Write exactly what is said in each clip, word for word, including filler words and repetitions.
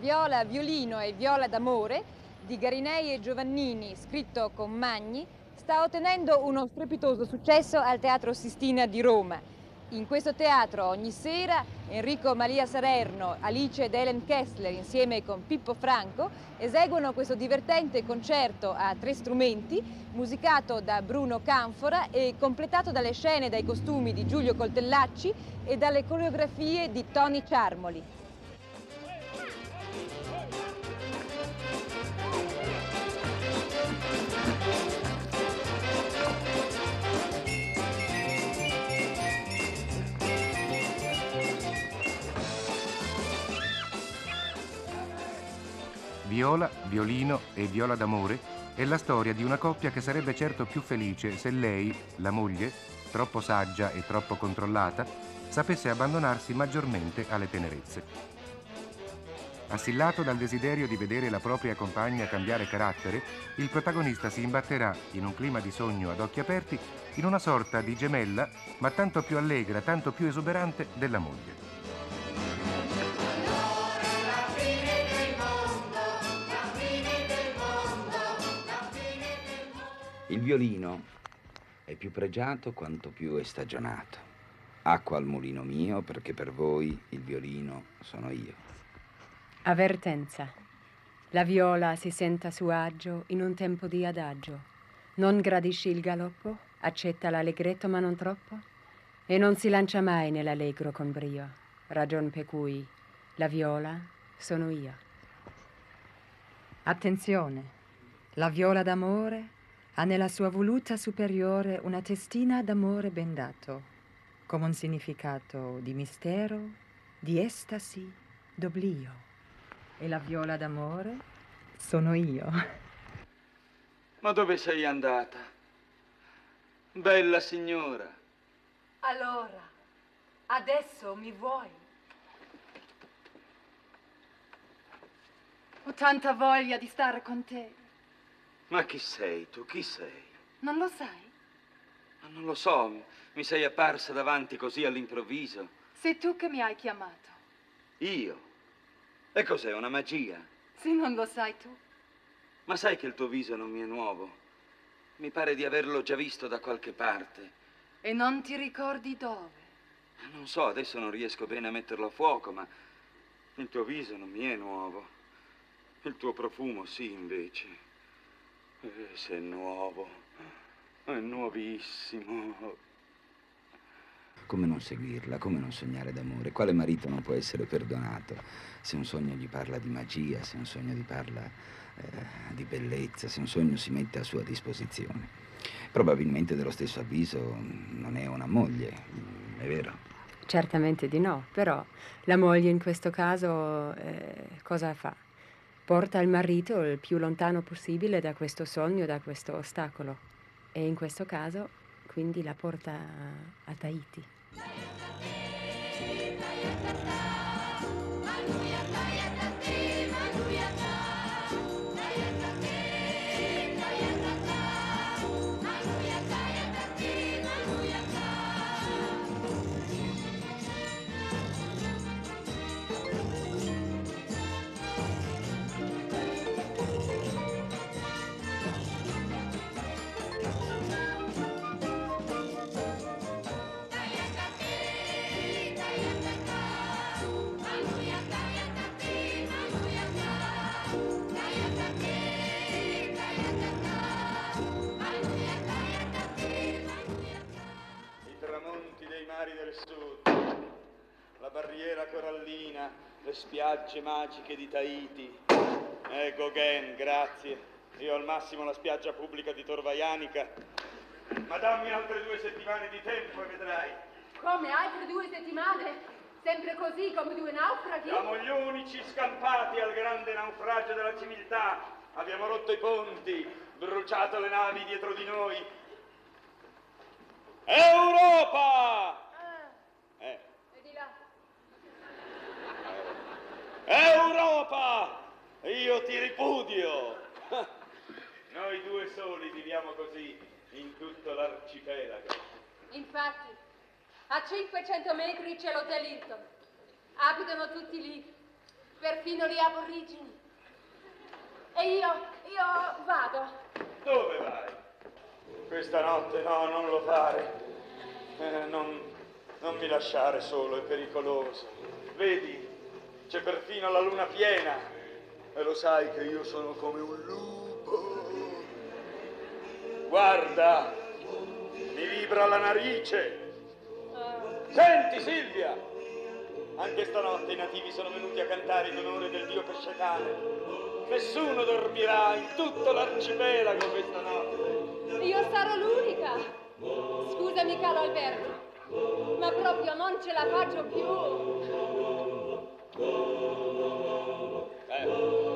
Viola, violino e viola d'amore di Garinei e Giovannini, scritto con Magni, sta ottenendo uno strepitoso successo al Teatro Sistina di Roma. In questo teatro ogni sera Enrico Maria Salerno, Alice ed Helen Kessler insieme con Pippo Franco eseguono questo divertente concerto a tre strumenti musicato da Bruno Canfora e completato dalle scene e dai costumi di Giulio Coltellacci e dalle coreografie di Tony Ciarmoli. Viola, violino e viola d'amore è la storia di una coppia che sarebbe certo più felice se lei, la moglie, troppo saggia e troppo controllata, sapesse abbandonarsi maggiormente alle tenerezze. Assillato dal desiderio di vedere la propria compagna cambiare carattere, il protagonista si imbatterà, in un clima di sogno ad occhi aperti, in una sorta di gemella, ma tanto più allegra, tanto più esuberante della moglie. Il violino è più pregiato quanto più è stagionato. Acqua al mulino mio, perché per voi il violino sono io. Avvertenza. La viola si senta a suo agio in un tempo di adagio. Non gradisci il galoppo, accetta l'allegretto ma non troppo, e non si lancia mai nell'allegro con brio, ragion per cui la viola sono io. Attenzione, la viola d'amore ha nella sua voluta superiore una testina d'amore bendato, come un significato di mistero, di estasi, d'oblio. E la viola d'amore sono io. Ma dove sei andata? Bella signora. Allora, adesso mi vuoi? Ho tanta voglia di stare con te. Ma chi sei tu? Chi sei? Non lo sai? Ma non lo so, mi sei apparsa davanti così all'improvviso. Sei tu che mi hai chiamato. Io? E cos'è, una magia? Se non lo sai tu. Ma sai che il tuo viso non mi è nuovo? Mi pare di averlo già visto da qualche parte. E non ti ricordi dove? Non so, adesso non riesco bene a metterlo a fuoco, ma il tuo viso non mi è nuovo. Il tuo profumo sì, invece. Eh, se è nuovo, è nuovissimo. Come non seguirla, come non sognare d'amore? Quale marito non può essere perdonato se un sogno gli parla di magia, se un sogno gli parla eh, di bellezza, se un sogno si mette a sua disposizione? Probabilmente dello stesso avviso non è una moglie, è vero? Certamente di no, però la moglie in questo caso eh, cosa fa? Porta il marito il più lontano possibile da questo sogno, da questo ostacolo. E in questo caso, quindi, la porta a, a Tahiti. Del sud, la barriera corallina, le spiagge magiche di Tahiti. Eh, Gauguin, grazie. Io al massimo la spiaggia pubblica di Torvaianica. Ma dammi altre due settimane di tempo e vedrai. Come, altre due settimane? Sempre così, come due naufraghi? Siamo gli unici scampati al grande naufragio della civiltà. Abbiamo rotto i ponti, bruciato le navi dietro di noi. Europa! Eh. E di là. Europa! Io ti ripudio! Noi due soli viviamo così in tutto l'arcipelago. Infatti, a cinquecento metri c'è l'Hotel Hilton. Abitano tutti lì. perfino le aborigini. E io, io vado. Dove vai? Questa notte no, non lo fare. Eh, non, non mi lasciare solo, è pericoloso. Vedi, c'è perfino la luna piena. E lo sai che io sono come un lupo. Guarda, mi vibra la narice. Senti, Silvia! Anche stanotte i nativi sono venuti a cantare in onore del dio pesce cane. Nessuno dormirà in tutto l'arcipelago questa notte. Io sarò l'unica. Scusami, caro Alberto, ma proprio non ce la faccio più. Eh.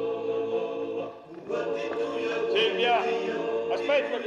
Silvia, aspettami.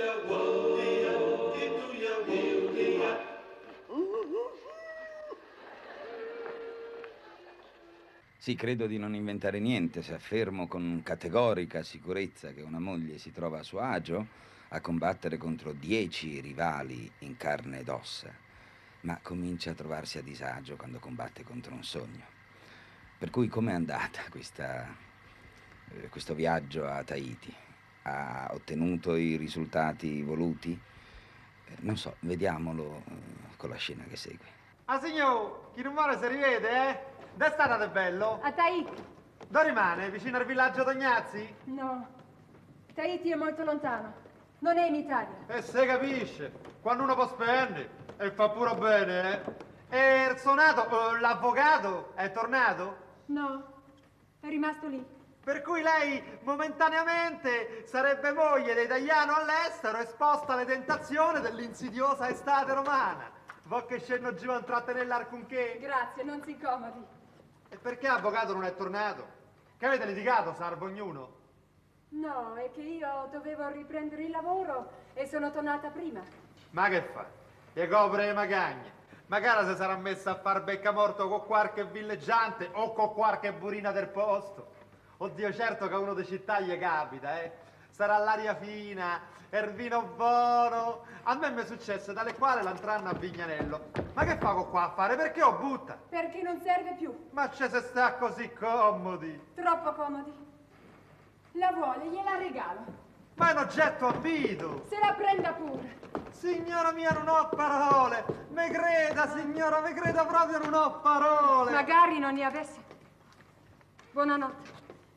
Sì, credo di non inventare niente se affermo con categorica sicurezza che una moglie si trova a suo agio a combattere contro dieci rivali in carne ed ossa, ma comincia a trovarsi a disagio quando combatte contro un sogno. Per cui com'è andata questa, eh, questo viaggio a Tahiti? Ha ottenuto i risultati voluti? Eh, non so, vediamolo eh, con la scena che segue. Ah signor, chi non muore si rivede, eh? Dove sta andato bello? A Tahiti? Dove rimane? Vicino al villaggio Tognazzi? No, Tahiti è molto lontano. Non è in Italia. E se capisce, quando uno può spendere, e fa pure bene, eh? E il suonato, eh, l'avvocato, è tornato? No, è rimasto lì. Per cui lei momentaneamente sarebbe moglie di italiano all'estero, esposta alle tentazioni dell'insidiosa estate romana. Vo che scendo giù a intrattenere l'alcunché. Grazie, non si incomodi. E perché l'avvocato non è tornato? Che avete litigato, Sarbo, ognuno? No, è che io dovevo riprendere il lavoro e sono tornata prima. Ma che fa? E copre le magagne. Magari se sarà messa a far beccamorto con qualche villeggiante o con qualche burina del posto. Oddio, certo che a uno di città gli capita, eh. Sarà l'aria fina, il vino buono. A me mi è successo dalle quali l'antranno a Vignanello. Ma che fa qua a fare? Perché ho butta? Perché non serve più. Ma c'è se sta così comodi. Troppo comodi. La vuole, gliela regalo. Ma è un oggetto ambito. Se la prenda pure. Signora mia, non ho parole. Me creda, signora, me creda proprio, non ho parole. Magari non ne avessi. Buonanotte.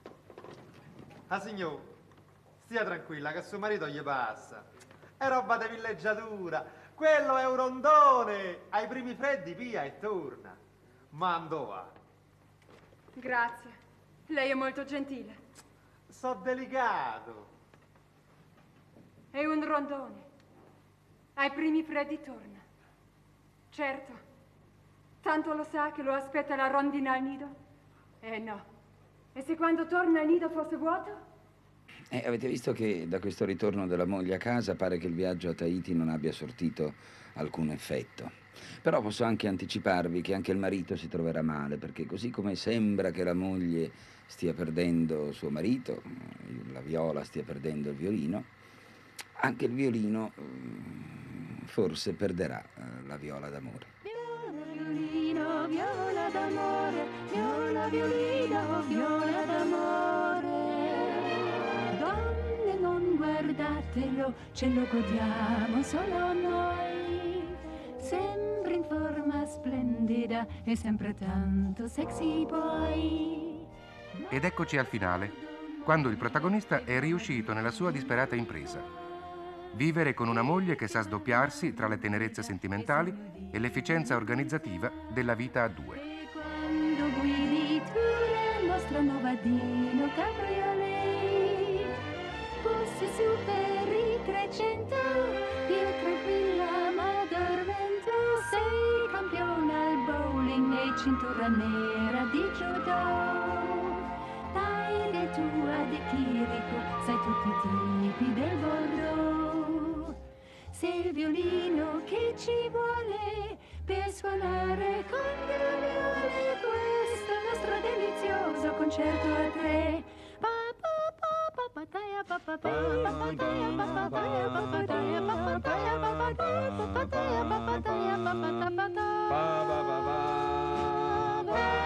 Ah, signor, stia tranquilla che suo marito gli passa. È roba di villeggiatura. Quello è un rondone. Ai primi freddi via e torna. Ma andò va. Grazie. Lei è molto gentile. So delicato. È un rondone. Ai primi freddi torna. Certo. Tanto lo sa che lo aspetta la rondina al nido? Eh no. E se quando torna il nido fosse vuoto? Eh, avete visto che da questo ritorno della moglie a casa pare che il viaggio a Tahiti non abbia sortito alcun effetto. Però posso anche anticiparvi che anche il marito si troverà male, perché così come sembra che la moglie stia perdendo suo marito, la Viola stia perdendo il violino, anche il violino forse perderà la viola d'amore. Viola, violino, viola d'amore, viola, violino, viola d'amore. Donne, non guardatelo, ce lo godiamo solo noi. Sempre in forma splendida e sempre tanto sexy poi. Ed eccoci al finale, quando il protagonista è riuscito nella sua disperata impresa. Vivere con una moglie che sa sdoppiarsi tra le tenerezze sentimentali e l'efficienza organizzativa della vita a due. E quando guidi tu la nostra nuova Dino Cabriolet, pussi su per i trecento, io tranquilla m'addormento. Sei campione al bowling e cintura nera di judo. Dai del tua di Chirico, sai tutti i tipi del bordeaux. Se il violino che ci vuole per suonare con le viole questo nostro delizioso concerto a tre. Pa pa pa pa pa taia pa pa pa pa taia pa pa taia pa pa taia pa pa taia pa pa taia pa pa taia pa pa taia pa pa ta pa ta.